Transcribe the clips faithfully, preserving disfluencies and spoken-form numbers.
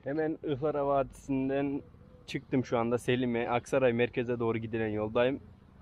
Hemen Ihlara Vadisi'nden çıktım şu anda Selime, Aksaray merkeze doğru gidilen yoldayım.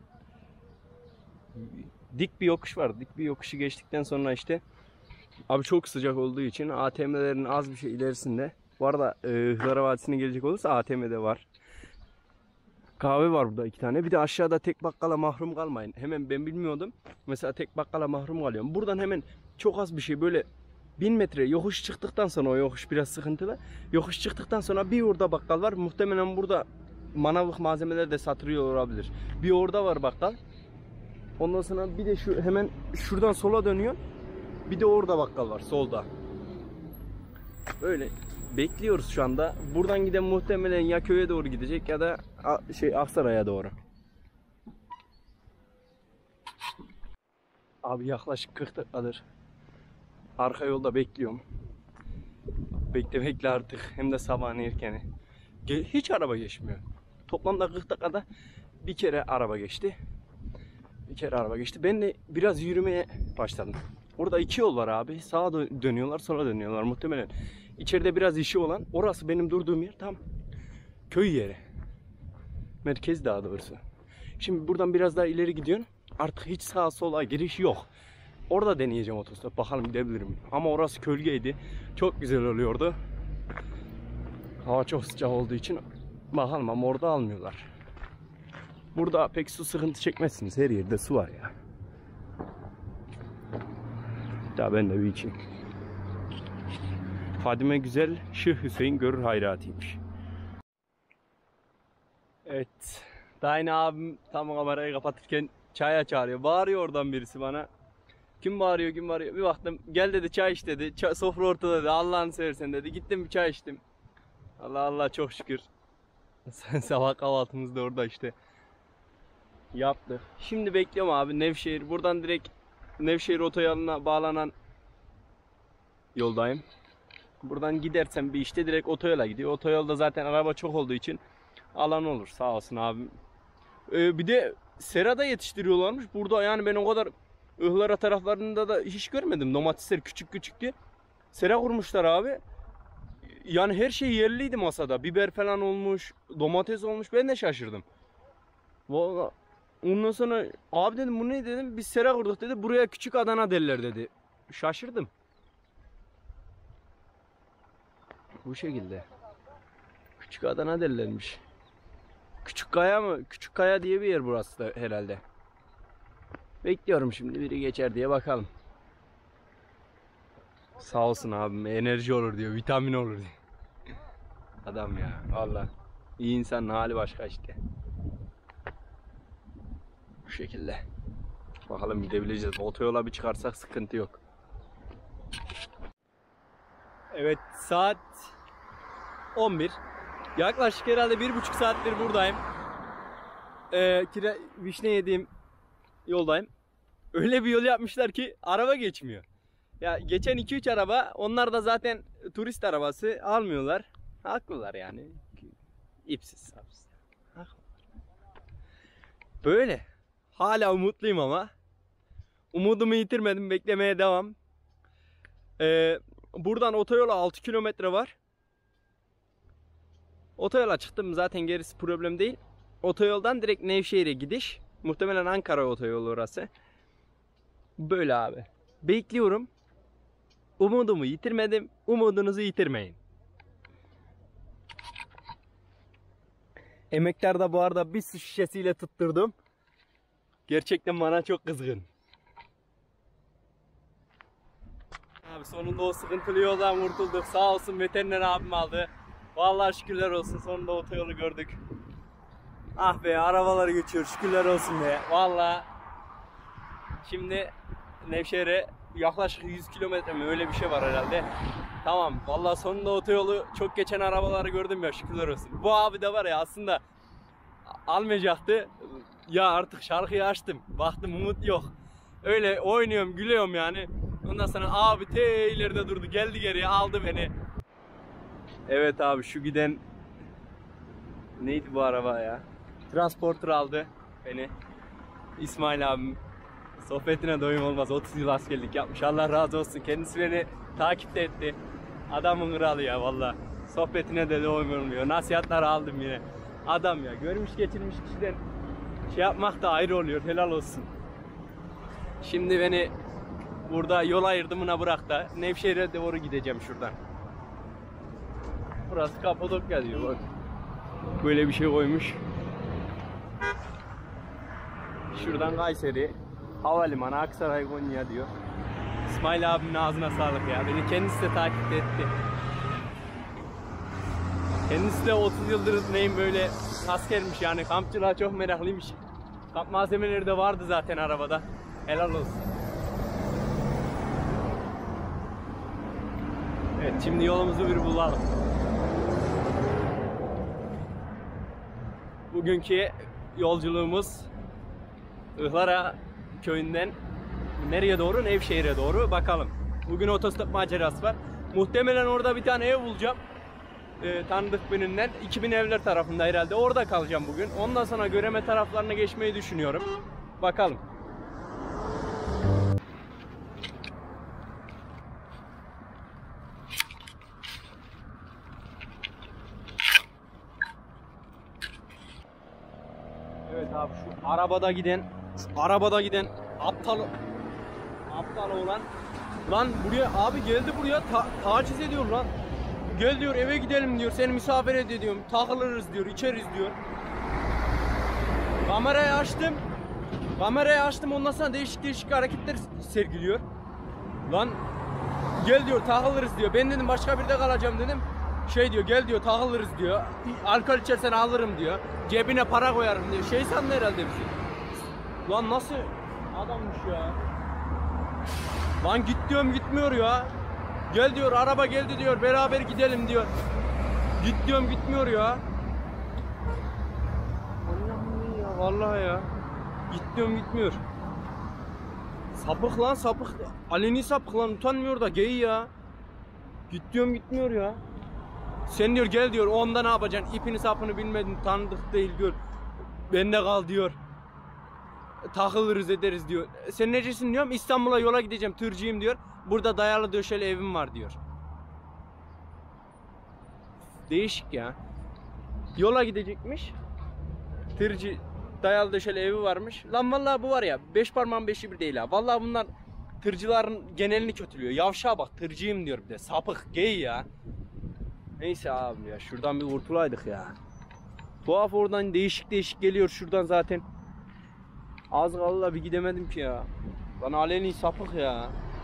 Dik bir yokuş var. Dik bir yokuşu geçtikten sonra işte abi çok sıcak olduğu için A T M'lerin az bir şey ilerisinde. Bu arada Ihlara Vadisi'ne gelecek olursa A T M'de var. Kahve var burada iki tane. Bir de aşağıda tek bakkala mahrum kalmayın. Hemen ben bilmiyordum. Mesela tek bakkala mahrum kalıyorum. Buradan hemen çok az bir şey böyle bin metre yokuş çıktıktan sonra, o yokuş biraz sıkıntılı. Yokuş çıktıktan sonra bir orada bakkal var. Muhtemelen burada manavlık malzemeler de satılıyor olabilir. Bir orada var bakkal. Ondan sonra bir de şu hemen şuradan sola dönüyor. Bir de orada bakkal var solda. Böyle bekliyoruz şu anda. Buradan giden muhtemelen ya köye doğru gidecek ya da şey Aksaray'a doğru. Abi yaklaşık kırk dakikadır arka yolda bekliyorum. Beklemekle artık, hem de sabahın erkeni. Hiç araba geçmiyor. Toplamda kırk dakikada bir kere araba geçti. Bir kere araba geçti. Ben de biraz yürümeye başladım. Orada iki yol var abi. Sağa dönüyorlar, sola dönüyorlar muhtemelen. İçeride biraz işi olan, orası benim durduğum yer tam köy yeri. Merkez daha doğrusu. Şimdi buradan biraz daha ileri gidiyorsun. Artık hiç sağa sola giriş yok. Orada deneyeceğim otostop. Bakalım gidebilirim. Ama orası kölgeydi. Çok güzel oluyordu. Hava çok sıcak olduğu için bakalım, ama orada almıyorlar. Burada pek su sıkıntı çekmezsiniz. Her yerde su var ya. Daha ben de bir içeyim. Fadime Güzel, Şıh Hüseyin görür hayratıymış. Evet. Daha yine abim tam kamerayı kapatırken çaya çağırıyor. Bağırıyor oradan birisi bana. Kim bağırıyor, kim bağırıyor? Bir baktım, gel dedi, çay iç dedi. Çay, sofra ortada dedi. Allah'ını seversen dedi. Gittim bir çay içtim. Allah Allah, çok şükür. Sabah kahvaltımız da orada işte yaptık. Şimdi bekliyorum abi Nevşehir. Buradan direkt Nevşehir otoyoluna bağlanan yoldayım. Buradan gidersem bir işte direkt otoyola gidiyor. Otoyolda zaten araba çok olduğu için alan olur, sağ olsun abim. Ee, bir de sera da yetiştiriyorlarmış. Burada yani ben o kadar Ihlara taraflarında da hiç görmedim. Domatesler küçük küçüktü. Sera kurmuşlar abi. Yani her şey yerliydi masada. Biber falan olmuş, domates olmuş. Ben de şaşırdım. Vallahi ondan sonra abi dedim, bu ne dedim. Biz sera kurduk dedi. Buraya Küçük Adana derler dedi. Şaşırdım. Bu şekilde. Küçük Adana derlermiş. Küçük Kaya mı? Küçük Kaya diye bir yer burası da herhalde. Bekliyorum şimdi biri geçer diye, bakalım. Sağ olsun abim, enerji olur diyor, vitamin olur diyor. Adam ya, vallahi iyi insanın hali başka işte. Bu şekilde. Bakalım gidebileceğiz. Otoyola bir çıkarsak sıkıntı yok. Evet, saat on bir. Yaklaşık herhalde bir buçuk saattir buradayım. Ee, kira, vişne yediğim yoldayım. Öyle bir yol yapmışlar ki araba geçmiyor. Ya geçen iki üç araba, onlar da zaten turist arabası, almıyorlar. Haklılar yani. İpsiz sapsız. Böyle. Hala umutluyum ama. Umudumu yitirmedim. Beklemeye devam. Ee, buradan otoyola altı kilometre var. Otoyola çıktım zaten, gerisi problem değil. Otoyoldan direkt Nevşehir'e gidiş. Muhtemelen Ankara otoyolu orası. Böyle abi. Bekliyorum. Umudumu yitirmedim. Umudunuzu yitirmeyin. Emektar'da bu arada bir su şişesiyle tutturdum. Gerçekten bana çok kızgın. Abi sonunda o sıkıntılı yoldan kurtulduk. Sağ olsun veteriner abim aldı. Vallahi şükürler olsun, sonunda otoyolu gördük. Ah be, arabaları geçiyor, şükürler olsun be. Vallahi şimdi Nevşehir'e yaklaşık yüz kilometre mi öyle bir şey var herhalde. Tamam, vallahi sonunda otoyolu, çok geçen arabaları gördüm ya, şükürler olsun. Bu abi de var ya, aslında almayacaktı. Ya artık şarkıyı açtım. Baktım umut yok. Öyle oynuyorum, gülüyorum yani. Ondan sonra abi te ileride durdu. Geldi geriye, aldı beni. Evet abi, şu giden neydi bu araba ya? Transporter aldı beni. İsmail abim. Sohbetine doyum olmaz. otuz yıl askerlik yapmış. Allah razı olsun. Kendisi beni takip de etti. Adamın kralı ya vallahi. Sohbetine de doymuyor. Nasihatler aldım yine. Adam ya, görmüş geçirmiş kişiden şey yapmak da ayrı oluyor. Helal olsun. Şimdi beni burada yol ayırdımına bırak da Nevşehir'e doğru gideceğim şuradan. Burası Kapadokya diyor bak. Böyle bir şey koymuş. Şuradan Kayseri, havalimanı, Aksaray, Konya diyor. İsmail abimin ağzına sağlık ya. Beni kendisi de takip etti. Kendisi de otuz yıldır neyim böyle askermiş yani. Kampçılığa çok meraklıymış. Kamp malzemeleri de vardı zaten arabada. Helal olsun. Evet, şimdi yolumuzu bir bulalım. Bugünkü yolculuğumuz Ihlara köyünden nereye doğru? Nevşehir'e doğru. Bakalım. Bugün otostop macerası var. Muhtemelen orada bir tane ev bulacağım. Ee, tanıdık birinden. iki bin evler tarafında herhalde. Orada kalacağım bugün. Ondan sonra Göreme taraflarına geçmeyi düşünüyorum. Bakalım. Evet abi, şu arabada giden şu arabada giden aptal aptal olan lan buraya abi geldi, buraya ta taciz ediyor lan. Gel diyor, eve gidelim diyor, seni misafir ediyorum, takılırız diyor, içeriz diyor. Kamerayı açtım. Kamerayı açtım, ondan sonra değişik değişik hareketler sergiliyor. Lan gel diyor, takılırız diyor. Ben dedim başka bir de kalacağım dedim. Şey diyor, gel diyor, takılırız diyor. Alkol içersen alırım diyor. Cebine para koyarım diyor. Şey sandı herhalde bir şey. Lan nasıl adammış ya. Lan git diyorum, gitmiyor ya. Gel diyor, araba geldi diyor, beraber gidelim diyor. Git diyorum, gitmiyor ya. Allah'ım ya, vallahi ya. Git diyorum, gitmiyor. Sapık lan, sapık. Aleni sapık lan, utanmıyor da gay ya. Git diyorum, gitmiyor ya. Sen diyor gel diyor, onda ne yapacaksın? İpini sapını bilmedin, tanıdık değil diyor. Bende kal diyor. Takılırız ederiz diyor. Sen necesin diyorum, İstanbul'a yola gideceğim, tırcıyım diyor. Burada dayalı döşeli evim var diyor. Değişik ya. Yola gidecekmiş. Tırcı, dayalı döşeli evi varmış. Lan vallahi bu var ya, beş parmağın beşi bir değil ha. Vallahi bunlar tırcıların genelini kötülüyor. Yavşağa bak, tırcıyım diyor bir de. Sapık, gay ya. Neyse abi ya, şuradan bir kurtulaydık ya. Tuhaf, oradan değişik değişik geliyor şuradan zaten. Az kaldı bir gidemedim ki ya. Lan aleni sapık ya.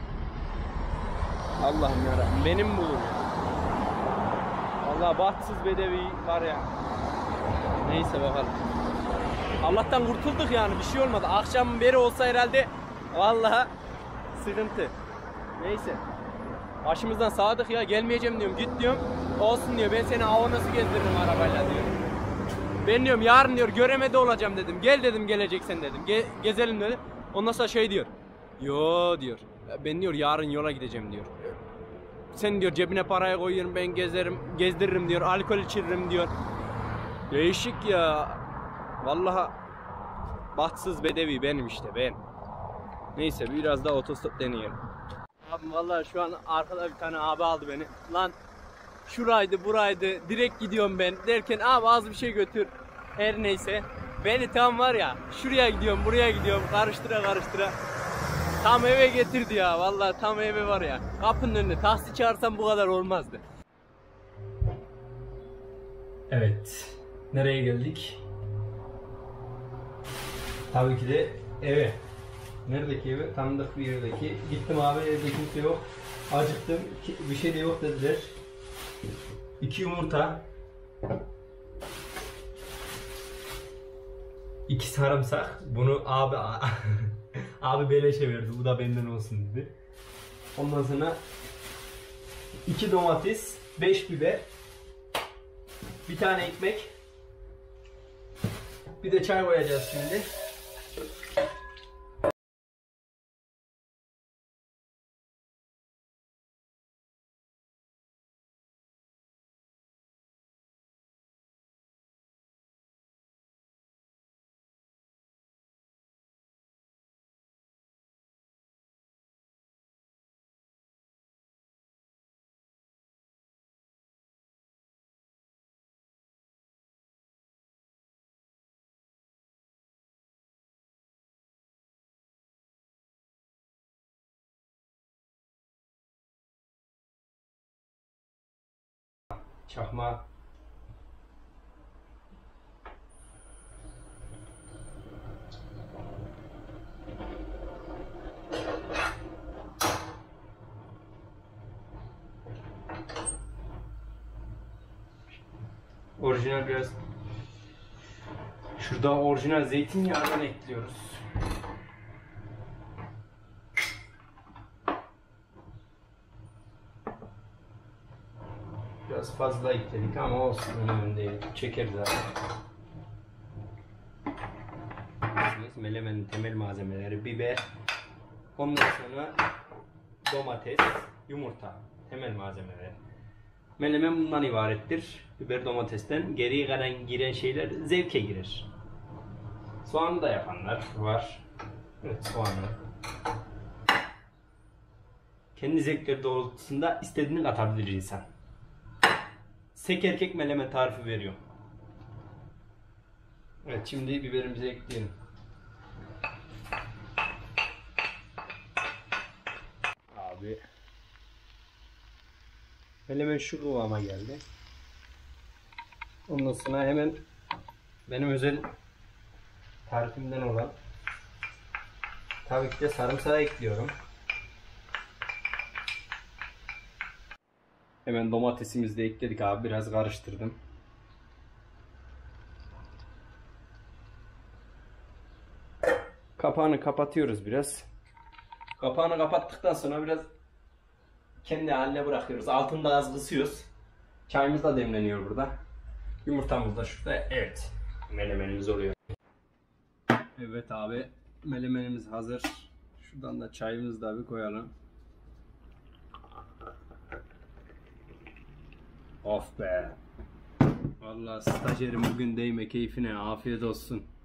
Allah'ım yarabbim, benim bulur ya. Vallahi bahtsız bedevi var ya. Neyse bakalım. Allah'tan kurtulduk yani, bir şey olmadı. Akşam beri olsa herhalde vallahi sıkıntı. Neyse. Başımızdan sadık ya, gelmeyeceğim diyorum, git diyorum. Olsun diyor, ben seni hava nasıl gezdiririm arabayla diyor. Ben diyorum yarın diyor Göreme'de olacağım dedim. Gel dedim, geleceksen dedim. Ge gezelim dedim. Ondan sonra şey diyor. Yo diyor. Ben diyor yarın yola gideceğim diyor. Sen diyor cebine paraya koyuyorum, ben gezerim, gezdiririm diyor. Alkol içiririm diyor. Değişik ya. Vallahi bahtsız bedevi benim işte, ben. Neyse biraz daha otostop deneyelim. Abi vallahi şu an arkada bir tane abi aldı beni. Lan şuraydı buraydı, direkt gidiyorum ben derken abi az bir şey götür. Her neyse. Beni tam var ya, şuraya gidiyorum buraya gidiyorum, karıştıra karıştıra tam eve getirdi ya. Vallahi tam eve var ya, kapının önünde taksi çağırsam bu kadar olmazdı. Evet, nereye geldik? Tabii ki de eve. Neredeki eve? Tanıdık bir yerdeki. Gittim abi, evde kimse yok. Acıktım, bir şey de yok dediler. İki yumurta, iki sarımsak. Bunu abi abi beleşe verdi. Bu da benden olsun dedi. Ondan sonra iki domates, beş biber, bir tane ekmek, bir de çay koyacağız şimdi. Çakma. Orijinal biraz şurada orijinal zeytinyağından ekliyoruz. Biraz fazla ekledik ama olsun, önemli değil. Çekeriz zaten. Melemenin temel malzemeleri biber, ondan sonra domates, yumurta. Temel malzemeleri. Melemen bundan ibarettir. Biber, domatesten geriye kalan giren şeyler zevke girer. Soğanı da yapanlar var. Evet, soğanı. Kendi zevkleri doğrultusunda istediğini katabilir insan. Sek erkek melemen tarifi veriyorum. Evet, şimdi biberimizi ekleyelim. Abi. Melemen şu kıvama geldi. Ondan sonra hemen benim özel tarifimden olan tabii ki de sarımsağı ekliyorum. Hemen domatesimizi de ekledik abi. Biraz karıştırdım. Kapağını kapatıyoruz biraz. Kapağını kapattıktan sonra biraz kendi haline bırakıyoruz. Altında az kısıyoruz. Çayımız da demleniyor burada. Yumurtamız da şurada. Evet. Melemenimiz oluyor. Evet abi. Melemenimiz hazır. Şuradan da çayımızı da bir koyalım. Of be. Vallahi stajyerim bugün değme keyfine. Afiyet olsun.